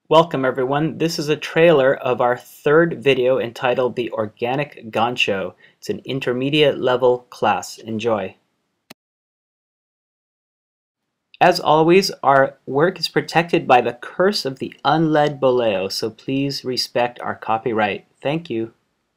Welcome everyone. This is a trailer of our third video entitled The Organic Gancho. It's an intermediate level class. Enjoy. As always, our work is protected by the curse of the unled boleo, so please respect our copyright. Thank you.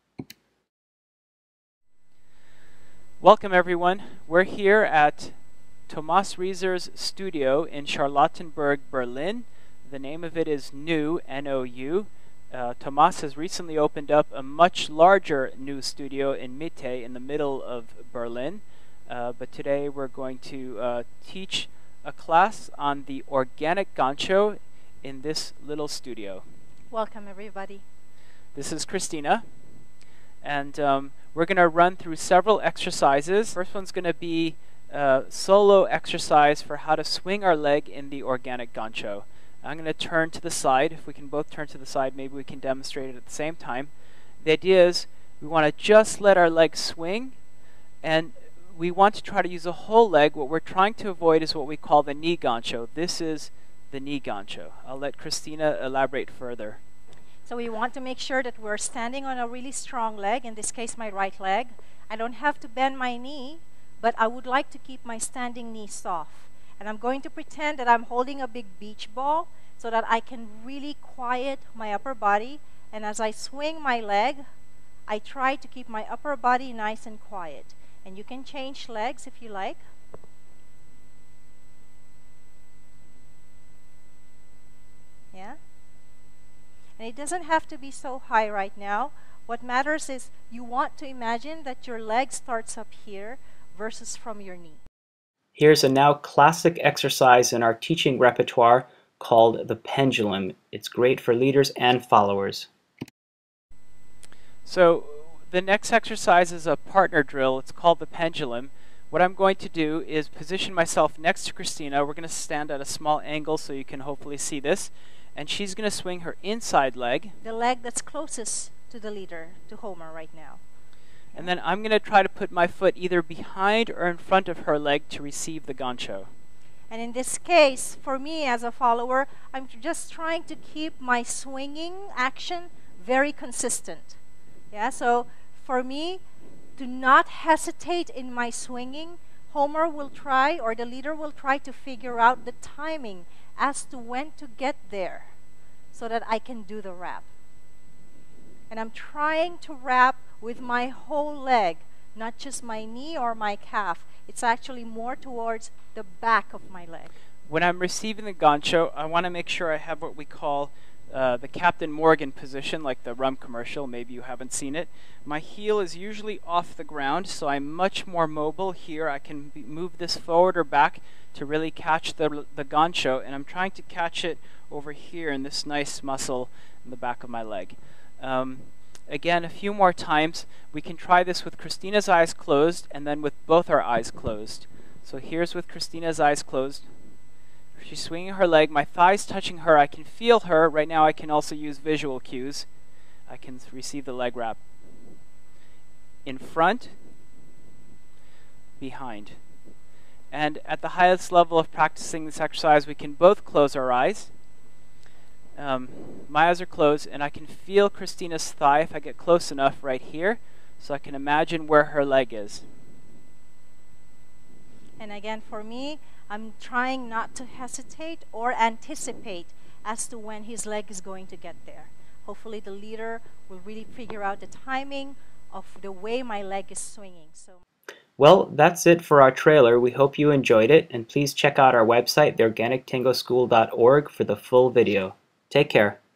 Welcome everyone. We're here at Thomas Rieser's studio in Charlottenburg, Berlin. The name of it is NOU, N-O-U. Thomas has recently opened up a much larger new studio in Mitte, in the middle of Berlin. But today we're going to teach a class on the organic gancho in this little studio. Welcome everybody. This is Cristina. And we're going to run through several exercises. First one's going to be a solo exercise for how to swing our leg in the organic gancho. I'm going to turn to the side. If we can both turn to the side, maybe we can demonstrate it at the same time. The idea is we want to just let our leg swing, and we want to try to use a whole leg. What we're trying to avoid is what we call the knee gancho. This is the knee gancho. I'll let Cristina elaborate further. So we want to make sure that we're standing on a really strong leg, in this case my right leg. I don't have to bend my knee, but I would like to keep my standing knee soft. And I'm going to pretend that I'm holding a big beach ball so that I can really quiet my upper body. And as I swing my leg, I try to keep my upper body nice and quiet. And you can change legs if you like. Yeah? And it doesn't have to be so high right now. What matters is you want to imagine that your leg starts up here versus from your knee. Here's a now classic exercise in our teaching repertoire called the pendulum. It's great for leaders and followers. So the next exercise is a partner drill. It's called the pendulum. What I'm going to do is position myself next to Cristina. We're going to stand at a small angle so you can hopefully see this. And she's going to swing her inside leg. The leg that's closest to the leader, to Homer right now. And then I'm going to try to put my foot either behind or in front of her leg to receive the gancho. And in this case, for me as a follower, I'm just trying to keep my swinging action very consistent. Yeah, so for me, to not hesitate in my swinging, Homer will try, or the leader will try to figure out the timing as to when to get there so that I can do the wrap. And I'm trying to wrap with my whole leg, not just my knee or my calf. It's actually more towards the back of my leg. When I'm receiving the gancho, I want to make sure I have what we call the Captain Morgan position, like the rum commercial. Maybe you haven't seen it. My heel is usually off the ground, so I'm much more mobile here. I can move this forward or back to really catch the gancho, and I'm trying to catch it over here in this nice muscle in the back of my leg. Again, a few more times. We can try this with Cristina's eyes closed and then with both our eyes closed. So here's with Cristina's eyes closed. She's swinging her leg, my thigh's touching her, I can feel her. Right now I can also use visual cues. I can receive the leg wrap. In front, behind. And at the highest level of practicing this exercise, we can both close our eyes. My eyes are closed, and I can feel Cristina's thigh if I get close enough right here, so I can imagine where her leg is. And again, for me, I'm trying not to hesitate or anticipate as to when his leg is going to get there. Hopefully the leader will really figure out the timing of the way my leg is swinging. Well, that's it for our trailer. We hope you enjoyed it, and please check out our website, theorganictangoschool.org, for the full video. Take care.